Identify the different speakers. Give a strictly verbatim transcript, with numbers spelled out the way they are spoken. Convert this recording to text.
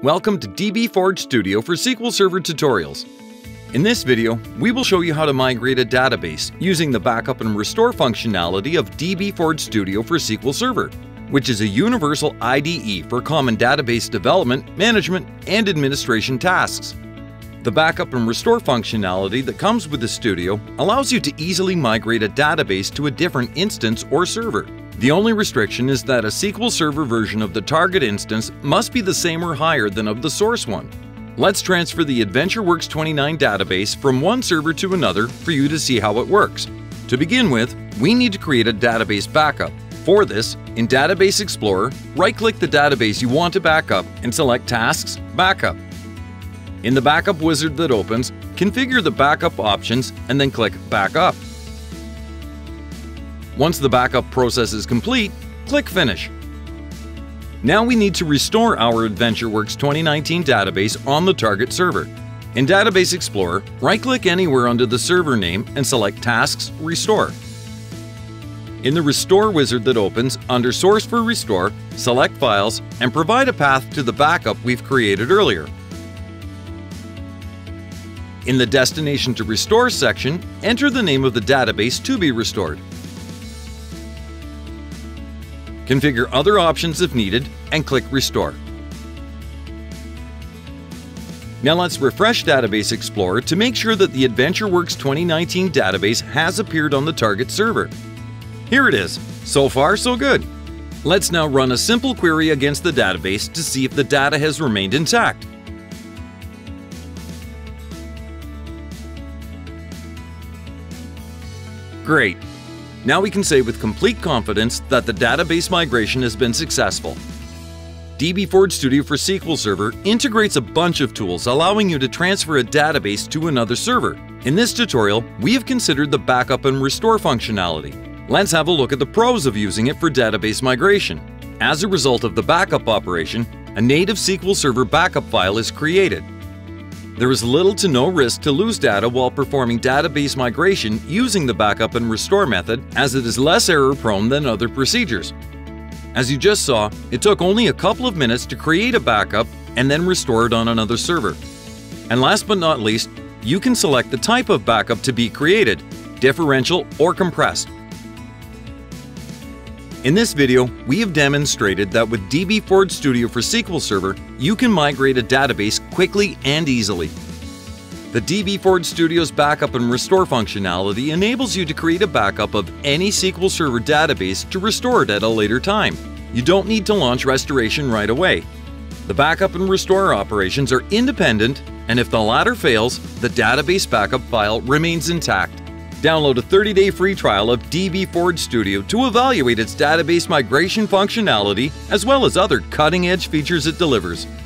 Speaker 1: Welcome to dbForge Studio for S Q L Server tutorials. In this video, we will show you how to migrate a database using the backup and restore functionality of dbForge Studio for S Q L Server, which is a universal I D E for common database development, management, and administration tasks. The backup and restore functionality that comes with the Studio allows you to easily migrate a database to a different instance or server. The only restriction is that a S Q L Server version of the target instance must be the same or higher than of the source one. Let's transfer the AdventureWorks twenty-nine database from one server to another for you to see how it works. To begin with, we need to create a database backup. For this, in Database Explorer, right-click the database you want to backup and select Tasks, Backup. In the backup wizard that opens, configure the backup options and then click Backup. Once the backup process is complete, click Finish. Now we need to restore our AdventureWorks twenty nineteen database on the target server. In Database Explorer, right-click anywhere under the server name and select Tasks, Restore. In the Restore wizard that opens, under Source for Restore, select Files and provide a path to the backup we've created earlier. In the Destination to Restore section, enter the name of the database to be restored. Configure other options if needed and click Restore. Now let's refresh Database Explorer to make sure that the AdventureWorks twenty nineteen database has appeared on the target server. Here it is. So far, so good. Let's now run a simple query against the database to see if the data has remained intact. Great. Now we can say with complete confidence that the database migration has been successful. dbForge Studio for S Q L Server integrates a bunch of tools allowing you to transfer a database to another server. In this tutorial, we have considered the backup and restore functionality. Let's have a look at the pros of using it for database migration. As a result of the backup operation, a native S Q L Server backup file is created. There is little to no risk to lose data while performing database migration using the backup and restore method, as it is less error-prone than other procedures. As you just saw, it took only a couple of minutes to create a backup and then restore it on another server. And last but not least, you can select the type of backup to be created, differential or compressed. In this video, we have demonstrated that with dbForge Studio for S Q L Server, you can migrate a database quickly and easily. The dbForge Studio's backup and restore functionality enables you to create a backup of any S Q L Server database to restore it at a later time. You don't need to launch restoration right away. The backup and restore operations are independent, and if the latter fails, the database backup file remains intact. Download a thirty day free trial of dbForge Studio to evaluate its database migration functionality as well as other cutting-edge features it delivers.